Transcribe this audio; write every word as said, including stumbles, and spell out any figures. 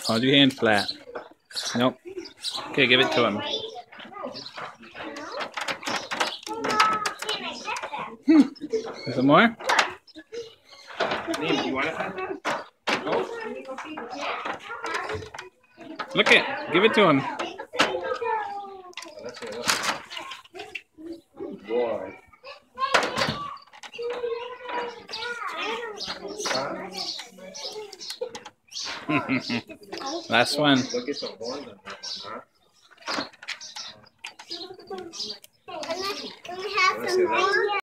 Hold your hand flat. Nope. Okay, give it to him. Hmm. Is there more? You want it? Oh. Look it. Give it to him. Boy. Last one. Look at the horns on that one, huh? Can we have some more?